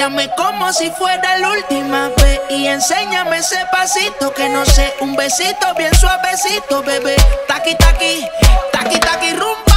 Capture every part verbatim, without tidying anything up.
Báilame como si fuera la última vez y enséñame ese pasito que no sé, un besito bien suavecito, bebé. Taqui, taqui, taqui, taqui, rumba.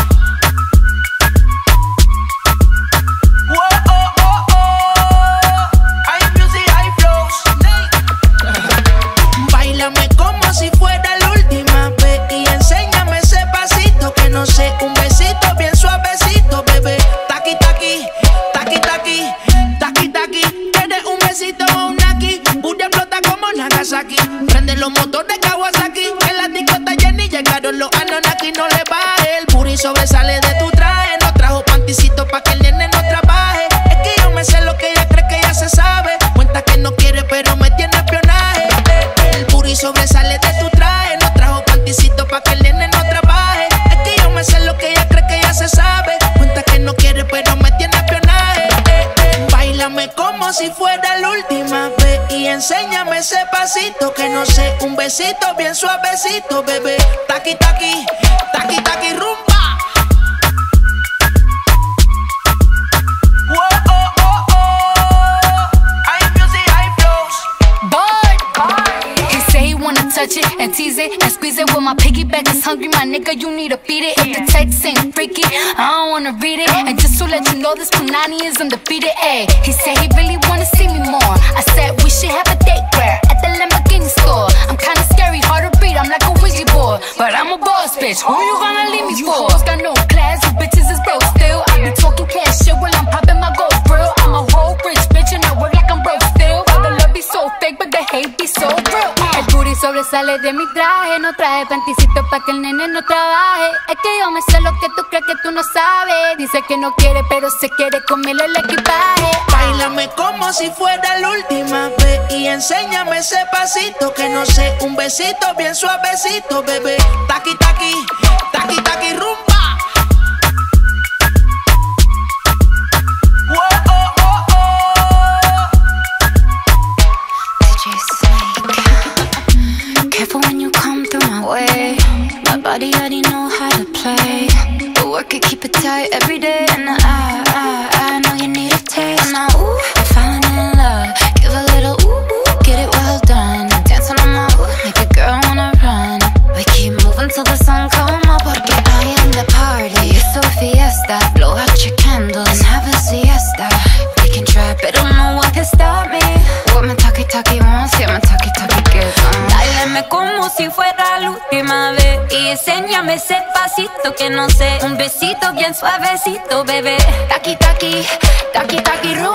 Báilame como si fuera la última vez y enséñame ese pasito que no sé, un besito bien suavecito, bebé. Taqui, taqui, taqui, taqui, taqui, taqui. Tienes un besito o un aquí, Buria explota como Nagasaki. Prende los motores Kawasaki, en la discota Jenny llegaron los Anunnaki. No le baje, el booty sobresale de tu traje. No trajo panticito pa' que el nene no trabaje. Es que yo me sé lo que ella cree que ya se sabe. Cuenta que no quiere pero me tiene espionaje. El booty sobresale de tu traje. No trajo panticito pa' que el nene no trabaje. Es que yo me sé lo que ella cree que ya se sabe. Cuenta que no quiere pero me tiene espionaje. Báilame como si fuera la última vez y enséñame ese pasito que no sé, un besito bien suavecito, bebé. Taqui, taqui, taqui, taqui, rumba. Touch it and tease it and squeeze it. With my piggyback is hungry, my nigga, you need to feed it. If the text ain't freaky, I don't wanna read it. And just to let you know, this Punani is undefeated. Ayy, he said he really wanna see me more. I said we should have a date where at the Lamborghini store. I'm kinda scary, hard to read, I'm like a Ouija board, but I'm a boss bitch. Who you gonna leave me for? Hoes got no class, you bitches is broke still. I be talking cash shit while I'm popping my gold grill. I'm a whole rich bitch and I work like I'm broke still. All the love be so fake, but the hate be so real. El booty sobresale de mi traje. No traje panticito pa' que el nene no trabaje. Es que yo me sé lo que tú crees que tú no sabes. Dice que no quiere pero se quiere comerle el equipaje. Báilame como si fuera la última vez y enséñame ese pasito que no sé, un besito bien suavecito, bebé. Taqui, taqui, taqui, taqui, rumba. When you come through my way, my body already know how to play. The work it, keep it tight every day. And I, I, I know you need a taste. And now, ooh, I'm falling in love. Give a little ooh, ooh, get it well done. Dancing on my ooh, make a girl wanna run. We keep moving till the sun come up. Porque I am the party, it's a fiesta. Blow out your candles and have a siesta. We can try, but don't know what can stop me. What my talkie talkie wants, yeah, my talkie talkie gets on. Báilame como si fuera la última vez y enséñame ese pasito que no sé, un besito bien suavecito, bebé. Taqui taqui, taqui taqui,